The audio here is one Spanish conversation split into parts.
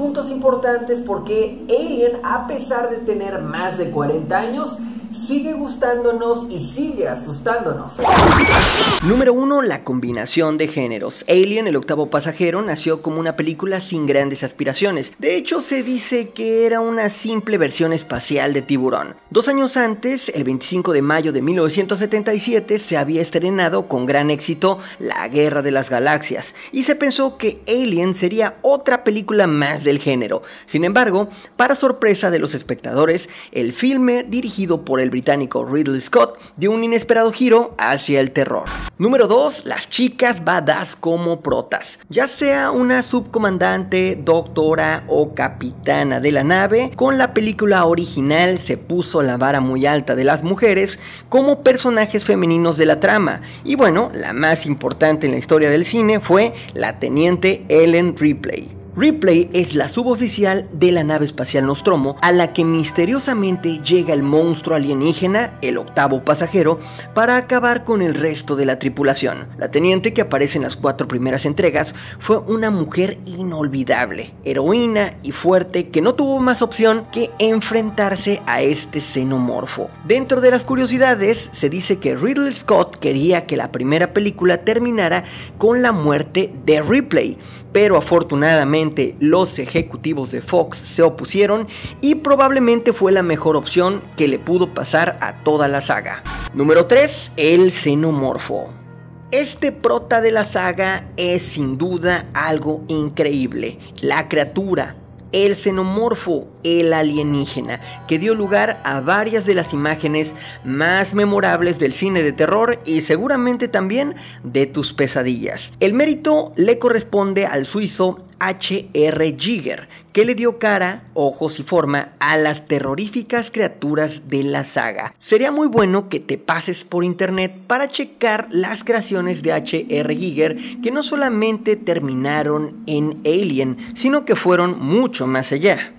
puntos importantes porque Alien, a pesar de tener más de 40 años, sigue gustándonos y sigue asustándonos. Número 1. La combinación de géneros. Alien, el octavo pasajero, nació como una película sin grandes aspiraciones. De hecho, se dice que era una simple versión espacial de Tiburón. 2 años antes, el 25 de mayo de 1977, se había estrenado con gran éxito La Guerra de las Galaxias, y se pensó que Alien sería otra película más del género. Sin embargo, para sorpresa de los espectadores, el filme, dirigido por el británico Ridley Scott, dio un inesperado giro hacia el terror. Número 2. Las chicas badass como protas. Ya sea una subcomandante, doctora o capitana de la nave, con la película original se puso la vara muy alta de las mujeres como personajes femeninos de la trama. Y bueno, la más importante en la historia del cine fue la teniente Ellen Ripley. Ripley es la suboficial de la nave espacial Nostromo, a la que misteriosamente llega el monstruo alienígena, el octavo pasajero, para acabar con el resto de la tripulación. La teniente, que aparece en las 4 primeras entregas, fue una mujer inolvidable, heroína y fuerte, que no tuvo más opción que enfrentarse a este xenomorfo. Dentro de las curiosidades, se dice que Ridley Scott quería que la primera película terminara con la muerte de Ripley, pero afortunadamente los ejecutivos de Fox se opusieron y probablemente fue la mejor opción que le pudo pasar a toda la saga. Número 3. El xenomorfo. Este prota de la saga es sin duda algo increíble. La criatura, el xenomorfo, el alienígena, que dio lugar a varias de las imágenes más memorables del cine de terror y seguramente también de tus pesadillas. El mérito le corresponde al suizo H.R. Giger, que le dio cara, ojos y forma a las terroríficas criaturas de la saga. Sería muy bueno que te pases por internet para checar las creaciones de H.R. Giger, que no solamente terminaron en Alien, sino que fueron mucho más allá.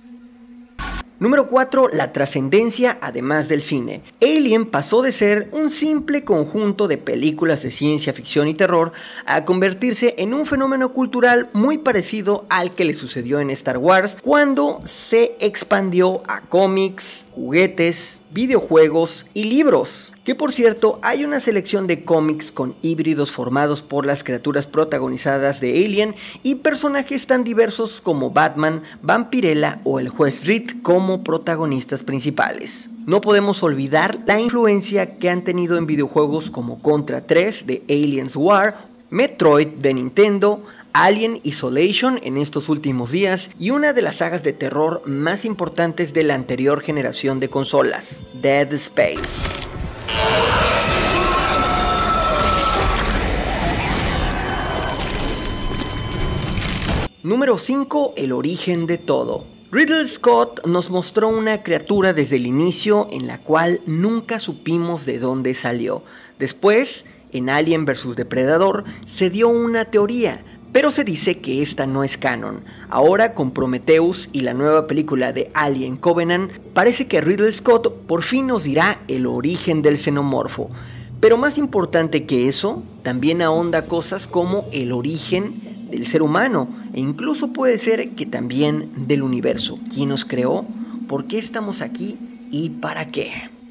Número 4. La trascendencia además del cine. Alien pasó de ser un simple conjunto de películas de ciencia ficción y terror a convertirse en un fenómeno cultural muy parecido al que le sucedió en Star Wars, cuando se expandió a cómics, juguetes, videojuegos y libros. Que por cierto, hay una selección de cómics con híbridos formados por las criaturas protagonizadas de Alien y personajes tan diversos como Batman, Vampirella o el Juez Dredd como protagonistas principales. No podemos olvidar la influencia que han tenido en videojuegos como Contra 3 de Aliens War, Metroid de Nintendo, Alien Isolation en estos últimos días y una de las sagas de terror más importantes de la anterior generación de consolas, Dead Space. Número 5. El origen de todo. Ridley Scott nos mostró una criatura desde el inicio en la cual nunca supimos de dónde salió. Después, en Alien vs Depredador, se dio una teoría, pero se dice que esta no es canon. Ahora con Prometheus y la nueva película de Alien Covenant, parece que Ridley Scott por fin nos dirá el origen del xenomorfo. Pero más importante que eso, también ahonda cosas como el origen del ser humano, e incluso puede ser que también del universo. ¿Quién nos creó? ¿Por qué estamos aquí? ¿Y para qué?